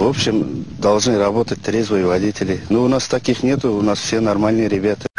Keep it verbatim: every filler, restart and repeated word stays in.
В общем, должны работать трезвые водители. Но у нас таких нету, у нас все нормальные ребята.